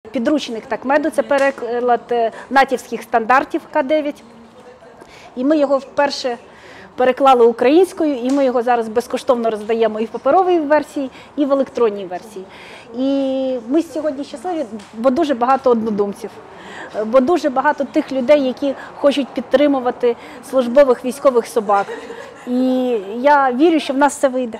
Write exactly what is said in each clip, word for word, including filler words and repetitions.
Підручник «Такмеду» – це переклад натівських стандартів К дев'ять. І ми його вперше переклали українською, і ми його зараз безкоштовно роздаємо і в паперовій версії, і в електронній версії. І ми сьогодні щасливі, бо дуже багато однодумців, бо дуже багато тих людей, які хочуть підтримувати службових військових собак. І я вірю, що в нас все вийде.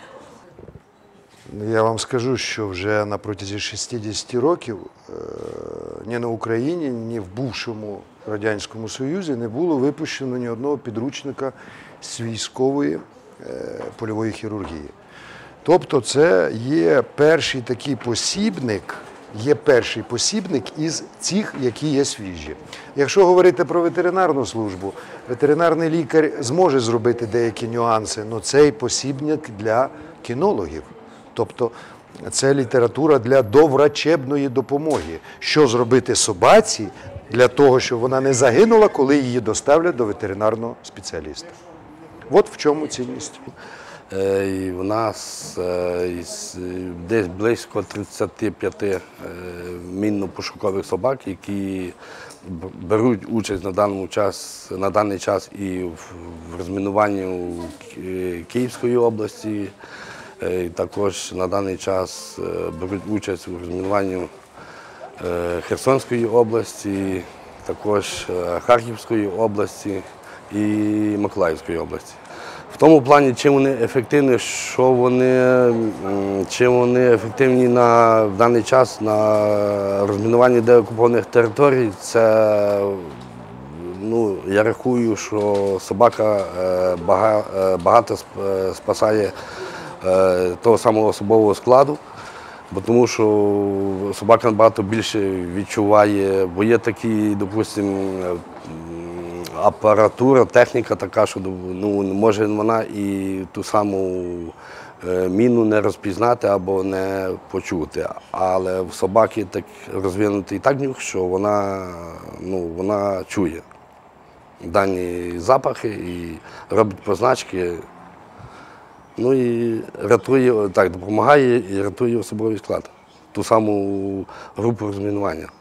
Я вам скажу, що вже на протязі шістдесяти років ні на Україні, ні в бувшому Радянському Союзі не було випущено ні одного підручника з військової польової хірургії. Тобто це є перший такий посібник, є перший посібник із цих, які є свіжі. Якщо говорити про ветеринарну службу, ветеринарний лікар зможе зробити деякі нюанси, але цей посібник для кінологів. Тобто це література для доврачебної допомоги. Що зробити собаці для того, щоб вона не загинула, коли її доставлять до ветеринарного спеціаліста. От в чому цінність. І у нас десь близько тридцяти п'яти мінно-пошукових собак, які беруть участь на даний час, на даний час і в розмінуванні у Київської області. І також на даний час беруть участь у розмінуванні Херсонської області, також Харківської області і Миколаївської області. В тому плані, чим вони ефективні, що вони, чим вони ефективні на, в даний час на розмінуванні деокупованих територій, це, ну, я рахую, що собака багато спасає того самого особового складу, бо тому що собака набагато більше відчуває, бо є такі, допустимо, апаратура, техніка така, що, ну, може вона і ту саму міну не розпізнати або не почути. Але в собаки так розвинутий так нюх, що вона, ну, вона чує дані запахи і робить позначки. Ну і рятує, так, допомагає і рятує особовий склад, ту саму групу розмінування.